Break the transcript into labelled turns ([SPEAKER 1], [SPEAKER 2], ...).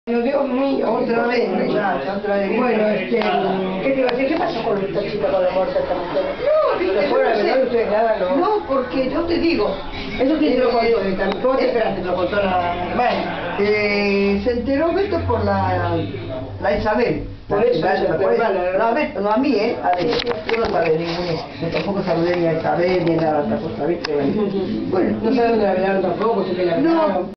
[SPEAKER 1] Dios mío, otra vez, muchacha, otra vez. Bueno,
[SPEAKER 2] ¿Qué te iba a decir? ¿Qué pasó con esta chica con la muerte esta mujer?
[SPEAKER 1] No, viste,
[SPEAKER 2] fuera,
[SPEAKER 1] no sé.
[SPEAKER 2] ¿verdad? Usted nada, no.
[SPEAKER 1] No, porque yo te digo.
[SPEAKER 2] ¿Eso quién te lo contó? ¿Cómo te esperaste? ¿Te lo contó la...?
[SPEAKER 1] Bueno, se enteró Beto por la Isabel.
[SPEAKER 2] Por eso,
[SPEAKER 1] por eso. No, a Beto, no a mí, a Beto. Yo no sabía ninguno. Yo tampoco saludé ni a Isabel ni a la otra cosa, ¿viste? Bueno,
[SPEAKER 2] No sabe dónde la velaron tampoco, si que la velaron.
[SPEAKER 1] no.